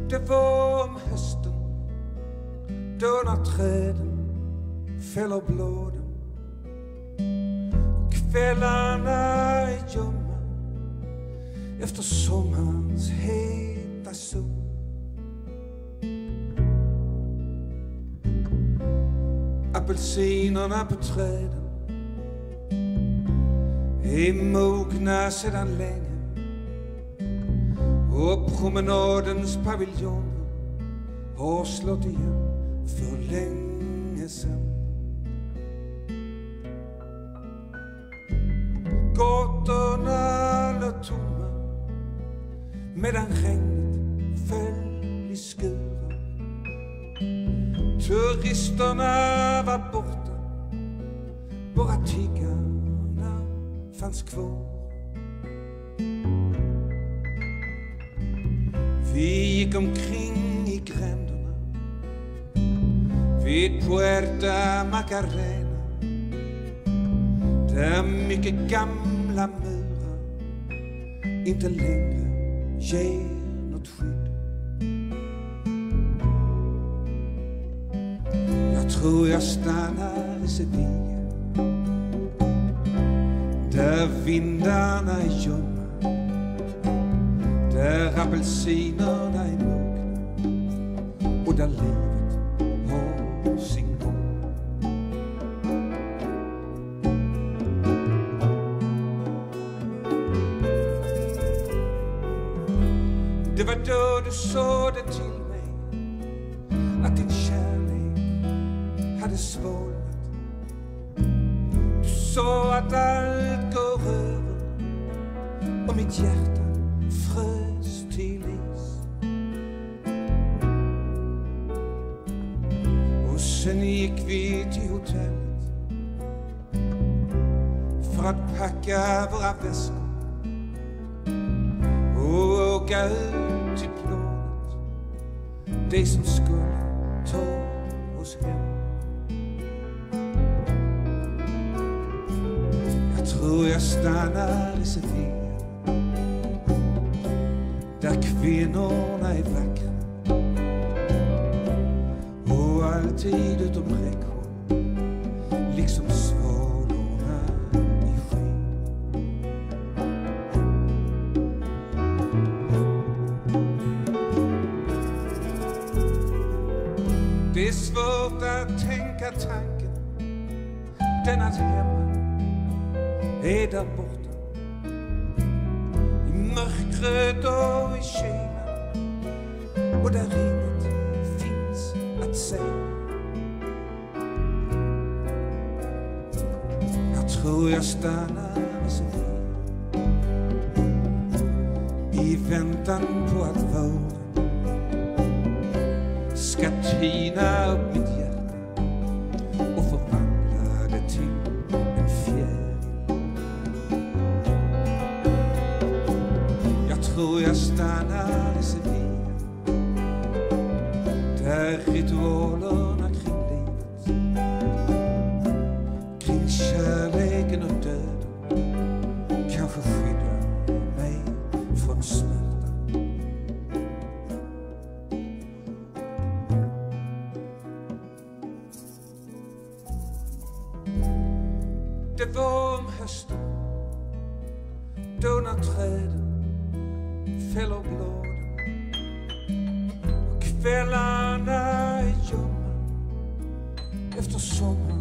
Det var om hösten, då när träden fäller blåden och kvällarna är ljumma efter sommarens heta sol. Apelsinerna på träden är mogna sedan länge och promenadens paviljonger har slått igen för länge sedan. Gatorna låg tomma medan regnet föll i skurar. Turisterna var borta, bara tiggarna fanns kvar. Vi gick omkring i gränderna vid Puerta Macarena, där mycket gamla murar inte längre ger något skydd. Jag tror jag stannar i Sevilla, där vindarna är ljumma, där apelsinerna är mogna och där livet har sin gång. Det var då du sa det till mig, att din kärlek hade svalnat. Du sa att allt går över och mitt hjärta frös till is. Och sen gick vi till hotellet för att packa våra väskor och åka ut till planet, det som skulle ta oss hem. Jag tror jag stannar i Sevilla, där kvinnorna är vackra och alltid utom räckhåll, liksom svalorna i skyn. Det är svårt att tänka tanken, den att hemma är där borta, i mörkret och i kylan, och där inget finns att säga. Jag tror jag stannar i Sevilla, i väntan på att våren ska tina upp mitt hjärta och förvandla det till en fjäril. Jag tror jag stannar i Sevilla, där ritualerna kring livet, kring kärleken och döden kanske skyddar mig från smärta. Det var om hösten, då när träden fäller blåden och kvällarna är ljumma efter sommaren